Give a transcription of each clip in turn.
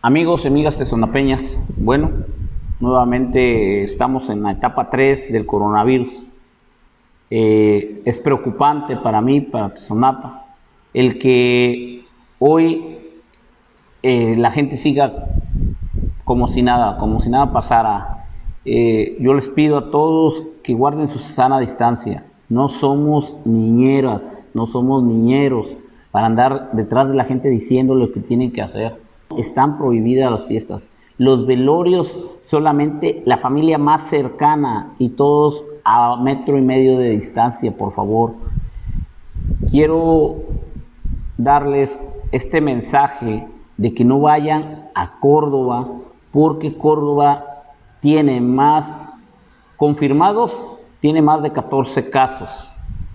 Amigos y amigas tezonapeñas, bueno, nuevamente estamos en la etapa 3 del coronavirus. Es preocupante para mí, para Tezonapa, el que hoy la gente siga como si nada pasara. Yo les pido a todos que guarden su sana distancia. No somos niñeras, no somos niñeros para andar detrás de la gente diciendo lo que tienen que hacer. Están prohibidas las fiestas. Los velorios solamente la familia más cercana y todos a 1,5 metros de distancia, por favor. Quiero darles este mensaje de que no vayan a Córdoba, porque Córdoba tiene más confirmados, tiene más de 14 casos.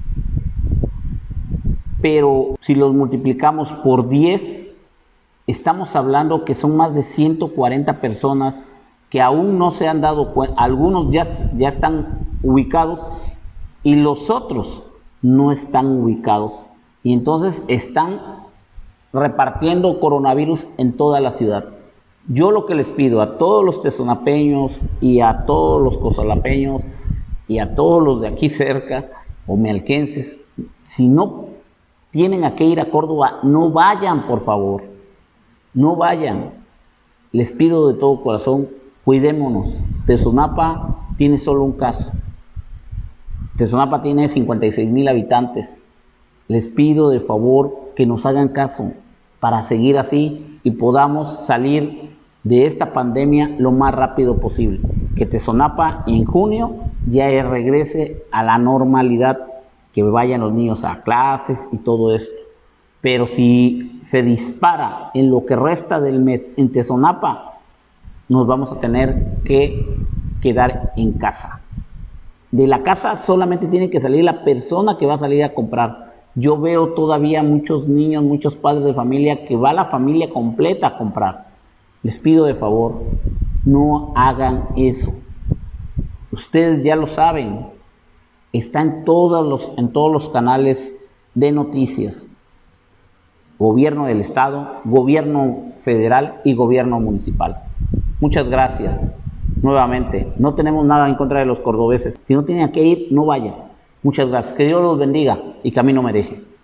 Pero si los multiplicamos por 10, estamos hablando que son más de 140 personas que aún no se han dado cuenta. Algunos ya están ubicados y los otros no están ubicados. Y entonces están repartiendo coronavirus en toda la ciudad. Yo lo que les pido a todos los tezonapeños y a todos los cozalapeños y a todos los de aquí cerca o mealquenses, si no tienen a qué ir a Córdoba, no vayan, por favor. No vayan. Les pido de todo corazón, cuidémonos. Tezonapa tiene solo un caso. Tezonapa tiene 56,000 habitantes. Les pido de favor que nos hagan caso para seguir así y podamos salir de esta pandemia lo más rápido posible. Que Tezonapa en junio ya regrese a la normalidad, que vayan los niños a clases y todo esto. Pero si se dispara en lo que resta del mes en Tezonapa, nos vamos a tener que quedar en casa. De la casa solamente tiene que salir la persona que va a salir a comprar. Yo veo todavía muchos niños, muchos padres de familia que va la familia completa a comprar. Les pido de favor, no hagan eso. Ustedes ya lo saben, está en todos los canales de noticias. Gobierno del Estado, gobierno federal y gobierno municipal. Muchas gracias. Nuevamente, no tenemos nada en contra de los cordobeses. Si no tienen que ir, no vayan. Muchas gracias. Que Dios los bendiga y camino me deje.